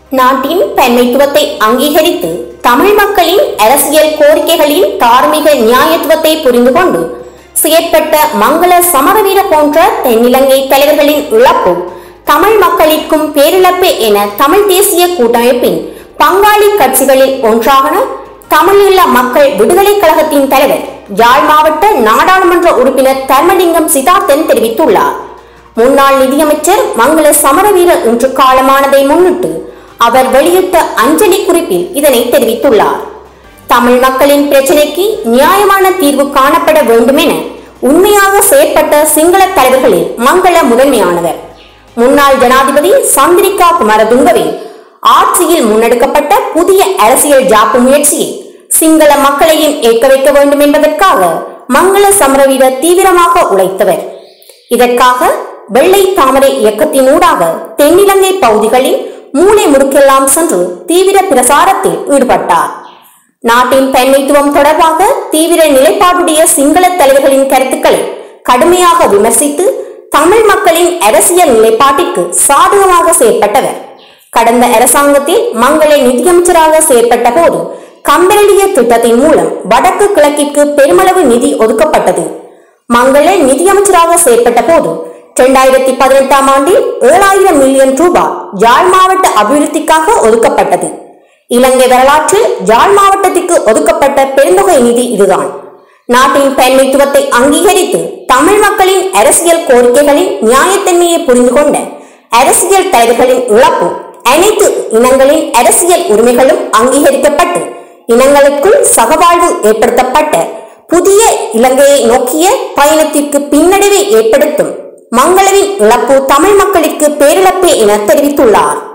நாட்டின் பன்மைத்துவத்தை அங்கீகரித்து தமிழ் மக்களின் அரசியல் கோரிக்கைகளின் தார்மீக நியாயத்துவத்தை புரிந்து கொண்டு செயற்பட்ட மங்கள சமரவீர போன்ற தென்னிலங்கை தலைவர்களின் இழப்பு தமிழ் மக்களிற்கும் பேரிழப்பு என தமிழ் தேசிய கூட்டமைப்பின் பங்காளி கட்சிகளில் ஒன்றான தமிழீழ மக்கள் விடுதலை கழகத்தின் தலைவர் யாழ் மாவட்ட நாடாளுமன்ற உறுப்பினர் தர்மலிங்கம் சித்தார்த்தன் தெரிவித்துள்ளார். முன்னாள் நிதியமைச்சர் மங்கள சமரவீர இன்று காலமானதை முன்னிட்டு அவர் வெளியிட்ட அஞ்சலி குறிப்பில் இதனை தெரிவித்துள்ளார். தமிழ் மக்களின் பிரச்சினைக்கு நியாயமான தீர்வு காணப்பட வேண்டும் என உண்மையாக செயற்பட்ட சிங்கள தலைவர்களில் மங்கள முதன்மையானவர். முன்னாள் ஜனாதிபதி சந்திரிகா குமாரதுங்கவின் ஆட்சியில் முன்னெடுக்கப்பட்ட புதிய அரசியல் ஜாப்பு முயற்சியை சிங்கள மக்களையும் ஏற்க வைக்க வேண்டும் என்பதற்காக மங்கள சமரவீர தீவிரமாக உழைத்தவர். இதற்காக வெள்ளை தாமரை இயக்கத்தினூடாக தென்னிலங்கை பகுதிகளில் மூளை முடுக்கெல்லாம் சென்று தீவிர பிரசாரத்தில் ஈடுபட்டார். நாட்டின் பன்மைத்துவம் தொடர்பாக தீவிர நிலைப்பாடுடைய சிங்கள தலைவர்களின் கருத்துக்களை கடுமையாக விமர்சித்து தமிழ் மக்களின் அரசியல் நிலைப்பாட்டிற்கு சாதகமாக செயற்பட்டவர். கடந்த அரசாங்கத்தில் மங்கள நிதியமைச்சராக செயற்பட்ட போது கம்பெனிய திட்டத்தின் மூலம் வடக்கு கிழக்கிற்கு பெருமளவு நிதி ஒதுக்கப்பட்டது. மங்கள நிதியமைச்சராக செயற்பட்ட போது 2018 ஆண்டில் 7000 மில்லியன் ரூபாய் யாழ் மாவட்ட அபிவிருத்திக்காக ஒதுக்கப்பட்டது. இலங்கை வரலாற்றில் யாழ் மாவட்டத்திற்கு ஒதுக்கப்பட்ட பெருந்தொகை நிதி இதுதான். நாட்டின் பன்மைத்துவத்தை அங்கீகரித்து தமிழ் மக்களின் அரசியல் கோரிக்கைகளின் நியாயத்தன்மையை புரிந்து கொண்ட அரசியல் தலைவர்களின் இழப்பு அனைத்து இனங்களின் அரசியல் உரிமைகளும் அங்கீகரிக்கப்பட்டு இனங்களுக்குள் சகவாழ்வு ஏற்படுத்தப்பட்ட புதிய இலங்கையை நோக்கிய பயணத்திற்கு பின்னடைவை ஏற்படுத்தும் மங்களவின் இழப்பு தமிழ் மக்களுக்கு பேரிழப்பு என தெரிவித்துள்ளார்.